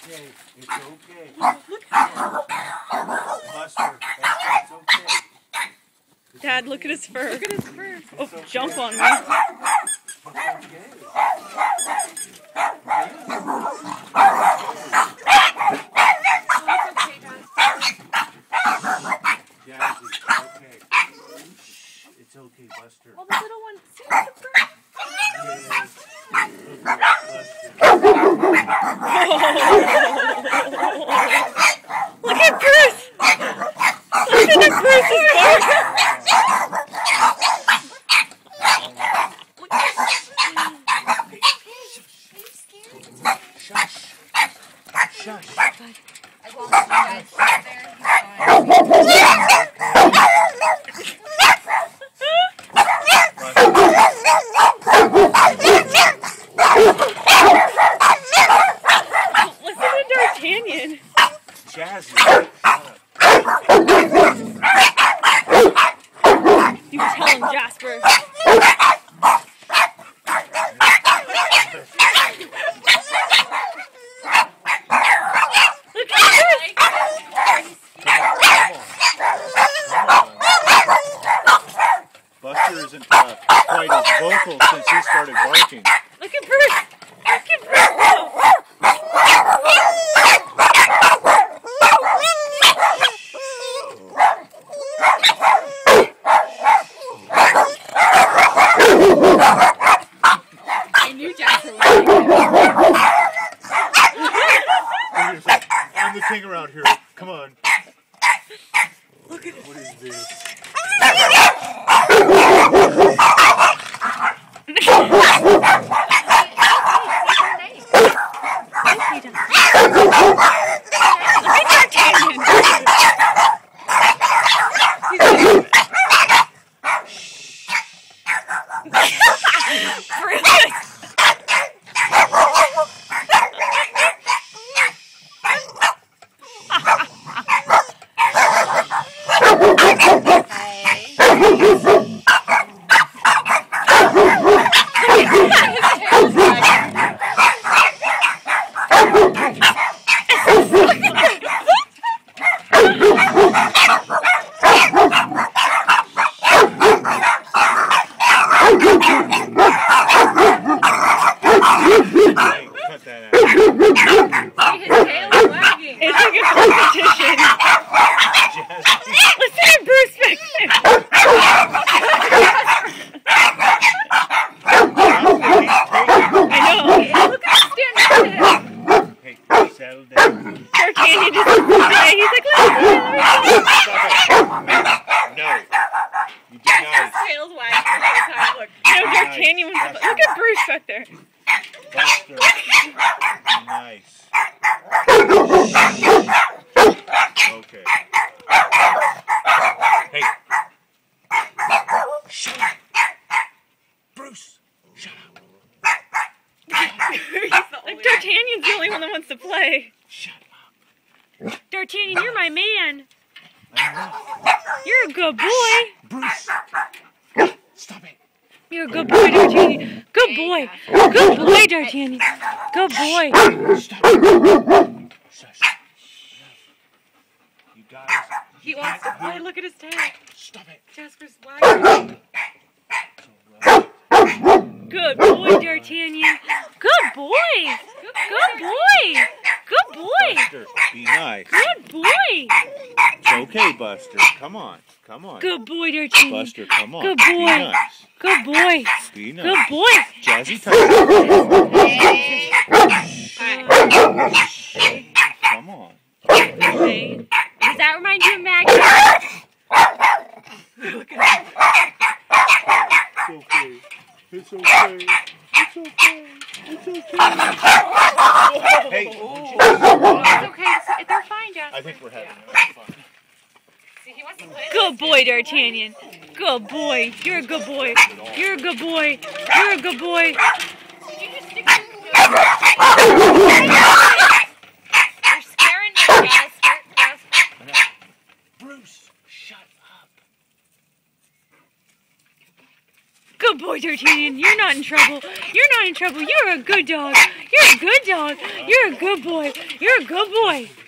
okay. It's okay. Look at Buster, it's okay. Dad, look at his fur. Look at his fur. Oh, okay. jump on me. It's okay. Jazzy, okay. It's okay, Buster. Oh, the little one. See the fur? Look at Bruce! Listen to Bruce's bark! Shush. Shush. I won't let you guys sit there. Listen to D'Artagnan. Jazzy. You tell him, Jasper. Look at this. Buster isn't quite as vocal since he started barking. Look at Bruce. Look at Bruce. I knew Jasper was I'm the king around here. Come on. Look at What is this? Cut that out. his tail is wagging. It's like a competition. Listen to Bruce back there. I know. Look at him stand up to him. Hey, settle down. D'Artagnan just he's like, let me go. No. You did His not. tail's wagging the whole time. Look. No, D'Artagnan was. Look at Bruce back there. Buster. Nice. Okay. Hey. Shut up. Bruce. Shut up. D'Artagnan's the only one that wants to play. Shut up. D'Artagnan, you're my man. I'm not. You're a good boy. Bruce. Stop it. You're a good boy, D'Artagnan. Good boy. Good boy, D'Artagnan. Good boy. Stop it. Shush. You guys. He wants to play. Look at his tail. Stop it. Jasper's wagging. Good boy, D'Artagnan. Good boy. Good boy. Good boy. Buster, be nice. Good boy. It's okay, Buster. Come on. Come on. Good boy, D'Artagnan. Buster, come on. Good Be boy. nice. Good boy. Be nice. Good boy. Jazzy, touch it. Hey. Come on. Okay. Does that remind you of Maggie? It's okay. It's okay. It's okay. It's okay. Hey. It's okay. They're fine, Jasper. I think we're having fun. See, he wants to play. Good boy, D'Artagnan. Good boy. You're a good boy. You're a good boy. You're a good boy. Did you just stick your You're scaring me, Jasper. Bruce, shut up. Good boy, boy, D'Artagnan. You're not in trouble. You're not in trouble. You're a good dog. You're a good dog. You're a good boy. You're a good boy.